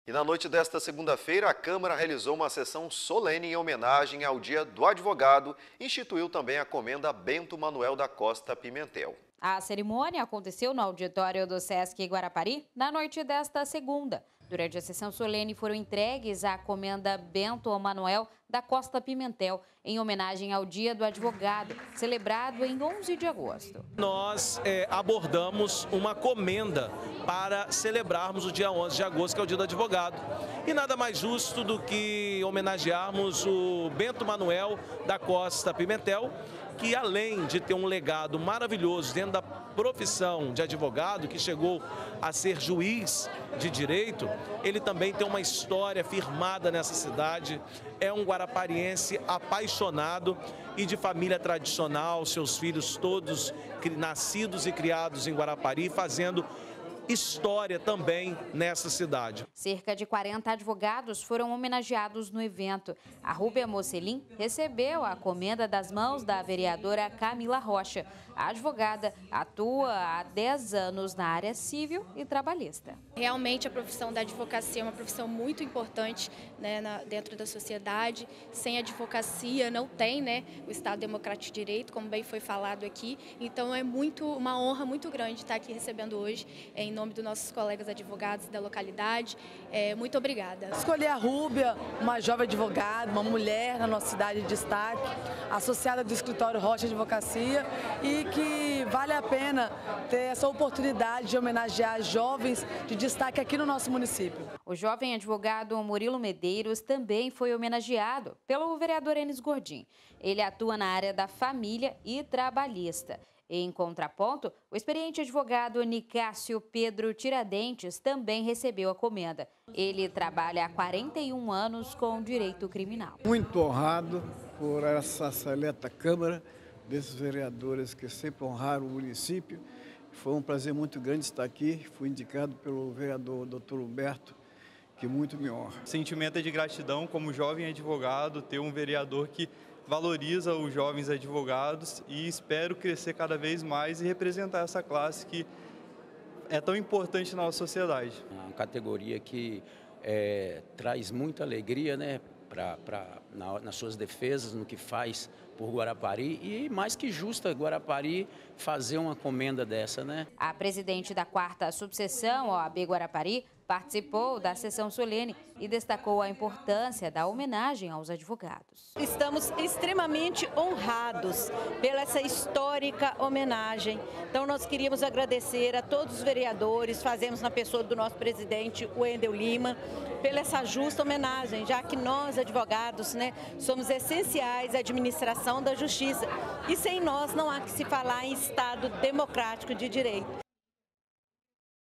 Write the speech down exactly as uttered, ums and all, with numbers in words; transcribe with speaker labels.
Speaker 1: E na noite desta segunda-feira, a Câmara realizou uma sessão solene em homenagem ao Dia do Advogado e instituiu também a Comenda Bento Manuel da Costa Pimentel.
Speaker 2: A cerimônia aconteceu no auditório do Sesc Guarapari na noite desta segunda. Durante a sessão solene foram entregues a Comenda Bento Manuel da Costa Pimentel, em homenagem ao Dia do Advogado, celebrado em onze de agosto.
Speaker 3: Nós é, abordamos uma comenda para celebrarmos o dia onze de agosto, que é o Dia do Advogado. E nada mais justo do que homenagearmos o Bento Manuel da Costa Pimentel, que além de ter um legado maravilhoso dentro da profissão de advogado, que chegou a ser juiz de direito, ele também tem uma história firmada nessa cidade, é um guarapariense apaixonado e de família tradicional, seus filhos todos nascidos e criados em Guarapari, fazendo história também nessa cidade.
Speaker 2: Cerca de quarenta advogados foram homenageados no evento. A Rúbia Mocelin recebeu a comenda das mãos da vereadora Camila Rocha. A advogada atua há dez anos na área civil e trabalhista.
Speaker 4: Realmente a profissão da advocacia é uma profissão muito importante, né, na, dentro da sociedade. Sem advocacia não tem, né, o Estado Democrático de Direito, como bem foi falado aqui. Então é muito, uma honra muito grande estar aqui recebendo hoje, em nome dos nossos colegas advogados da localidade. É, muito obrigada.
Speaker 5: Escolher a Rúbia, uma jovem advogada, uma mulher na nossa cidade de destaque, associada do escritório Rocha Advocacia, e que vale a pena ter essa oportunidade de homenagear jovens de destaque aqui no nosso município.
Speaker 2: O jovem advogado Murilo Medeiros também foi homenageado pelo vereador Enes Gordim. Ele atua na área da família e trabalhista. Em contraponto, o experiente advogado Nicásio Pedro Tiradentes também recebeu a comenda. Ele trabalha há quarenta e um anos com direito criminal.
Speaker 6: Muito honrado por essa seleta Câmara, desses vereadores que sempre honraram o município. Foi um prazer muito grande estar aqui. Fui indicado pelo vereador doutor Humberto, que muito me honra.
Speaker 7: Sentimento é de gratidão como jovem advogado, ter um vereador que valoriza os jovens advogados, e espero crescer cada vez mais e representar essa classe que é tão importante na nossa sociedade.
Speaker 8: Uma categoria que é, traz muita alegria, né, pra, pra, na, nas suas defesas, no que faz por Guarapari, e mais que justa Guarapari fazer uma comenda dessa, né?
Speaker 2: A presidente da quarta subseção O A B Guarapari participou da sessão solene e destacou a importância da homenagem aos advogados.
Speaker 9: Estamos extremamente honrados pela essa histórica homenagem. Então nós queríamos agradecer a todos os vereadores, fazemos na pessoa do nosso presidente, Wendel Lima, pela essa justa homenagem, já que nós, advogados, né, somos essenciais à administração da justiça. E sem nós não há que se falar em Estado democrático de direito.